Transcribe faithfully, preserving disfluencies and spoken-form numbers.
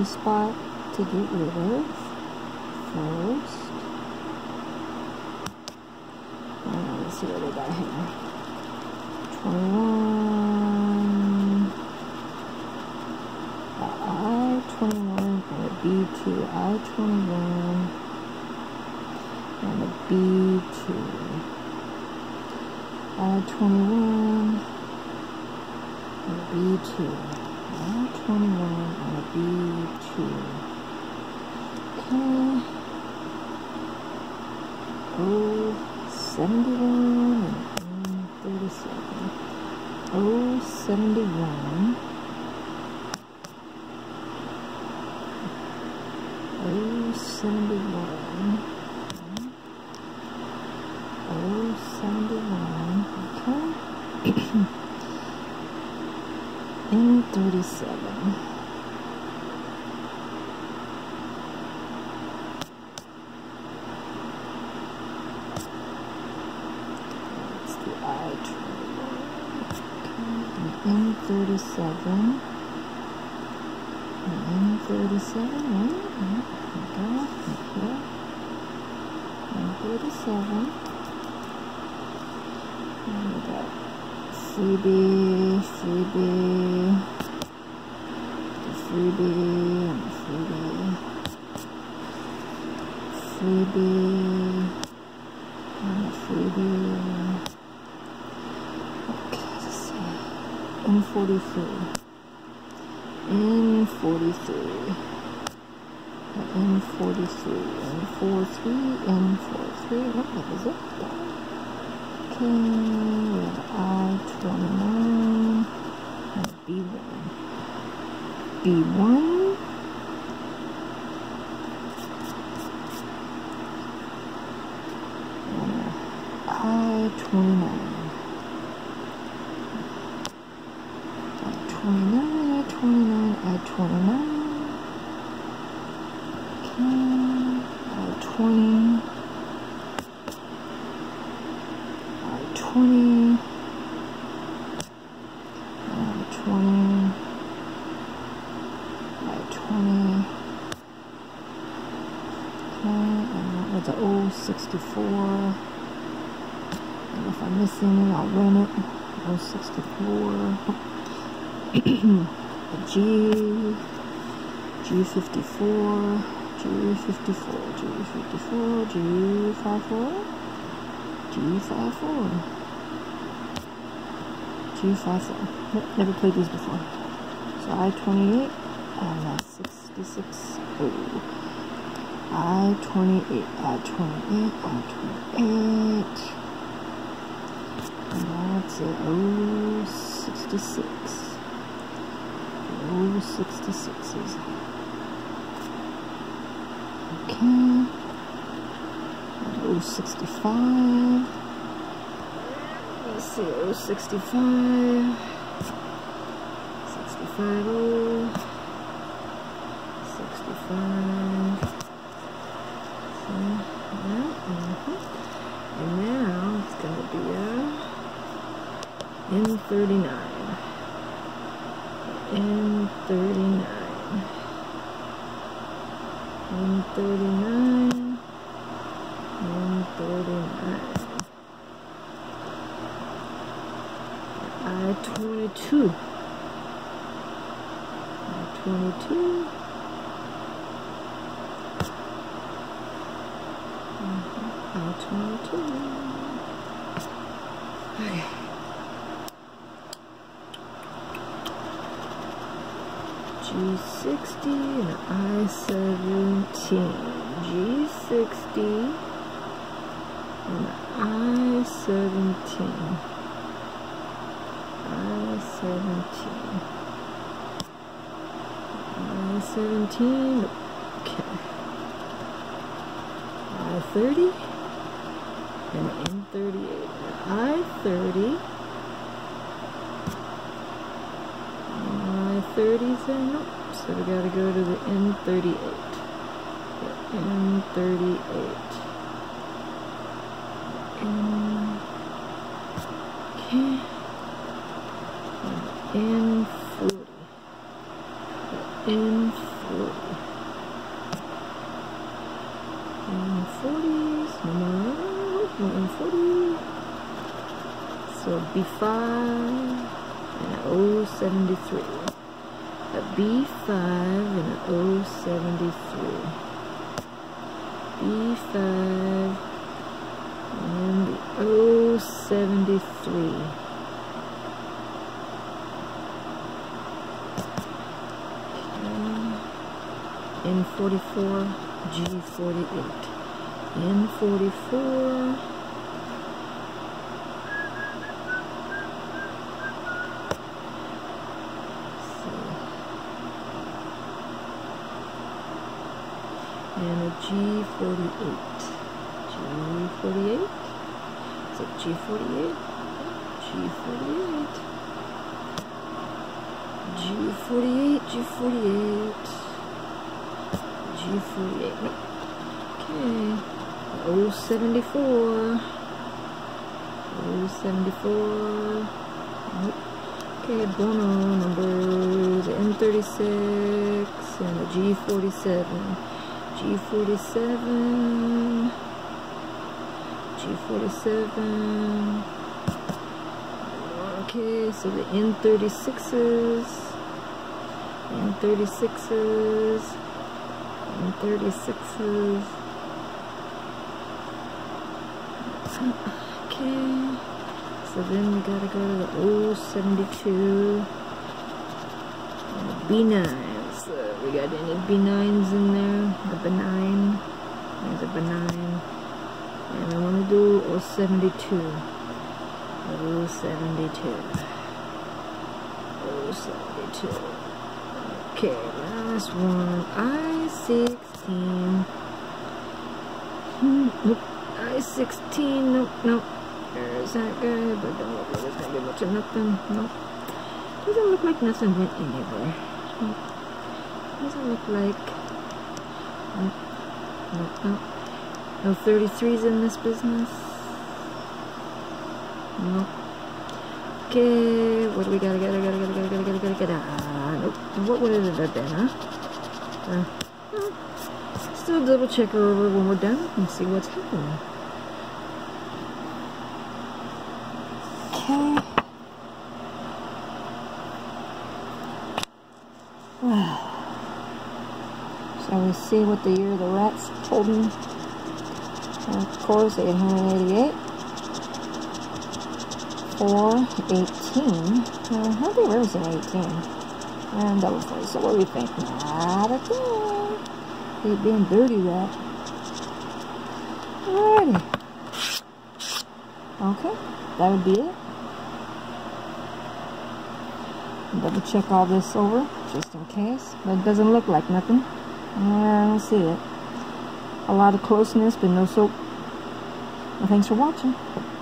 spot to get rid of first. Uh, let's see what we got here. twenty-one. I twenty-one and a B two. I twenty-one and a B two. I twenty-one and a B two. I twenty-one and a B two. Okay. Oh, seventy-one and thirty-seven. Oh, seventy-one. Oh, seventy-one. Oh, seventy-one. Okay. And thirty-seven. That's the I twenty-one. Okay. And thirty-seven. And thirty-seven, right? Okay, okay. And thirty-seven. And we got freebie, freebie, the freebie, and the freebie, freebie, and the freebie. Okay, let's see. And forty-three. N forty-three, N forty-three, N forty-three, N forty-three, what is it? Okay, we have I twenty-nine, and B one. B one, and I twenty-nine. I twenty-nine. twenty-nine, add twenty-nine, okay, add twenty, add twenty, add twenty, add twenty, okay, and that was a oh sixty-four, and if I miss any, I'll run it, oh sixty-four, G, G fifty-four, G fifty-four, G fifty-four, G fifty-four, G fifty-four, G fifty-four. Nope, never played these before. So I twenty-eight, and that's sixty-six. Oh, I twenty-eight, I twenty-eight, I twenty-eight, and that's it. Oh, sixty-six. Oh, sixty-sixes. Okay. Oh, sixty-five. Let's see. Oh, sixty-five. sixty-five. Oh. sixty-five. See? Yeah. Mm-hmm. And now it's going to be a N thirty-nine. N thirty-nine, N thirty-nine, N thirty-nine, I twenty-two, I twenty-two, I twenty-two, okay. G sixty and I seventeen. G sixty and I seventeen. I seventeen. I seventeen. Okay. I thirty and N thirty-eight. I thirty. thirties there? Nope. So we gotta go to the N thirty-eight. The N thirty-eight. N. Okay. And N forty. The N forty. a B five and an O seventy-three. A B five and an O seventy-three. B five and the O seventy-three. Okay. N forty-four, G forty-eight. N forty-four. And a G forty-eight. G forty-eight? Is it G forty-eight? G forty-eight. G forty-eight, G forty-eight. G forty-eight. Nope. Okay. O seventy-four. O seventy-four. Nope. Okay, Bono numbers N thirty-six and a G forty-seven. G forty-seven, G forty-seven, okay, so the N thirty-sixes, N thirty-sixes, N thirty-sixes, okay, so then we gotta go to the O seventy-two, and the B nine. So we got any B nines in there? The benign. There's a benign. And I want to do O seventy-two. O seventy-two. O seventy-two. Okay, last one. I sixteen. Hmm, nope. I sixteen. Nope, nope. There's that guy, but don't look like there's going to be much of nothing. Nope. Doesn't look like nothing went anywhere. Nope. Doesn't look like nope, nope, nope. No thirty-threes in this business. Nope. Okay, what do we gotta gotta gotta gotta gotta gotta gotta gotta gotta ah, nope. What would it have been, huh? Uh, well, still double check her over when we're done and see what's happening. Okay. Well. Shall we see what the year of the rats told me? And of course, eight hundred eighty-eight. four, eighteen. Uh, how do you say eighteen? And double forty. So what do we think? Not a thing. Keep being dirty, rat. Alrighty. Okay, that would be it. Double check all this over, just in case. But it doesn't look like nothing. I don't see it. A lot of closeness, but no soap. Well, thanks for watching.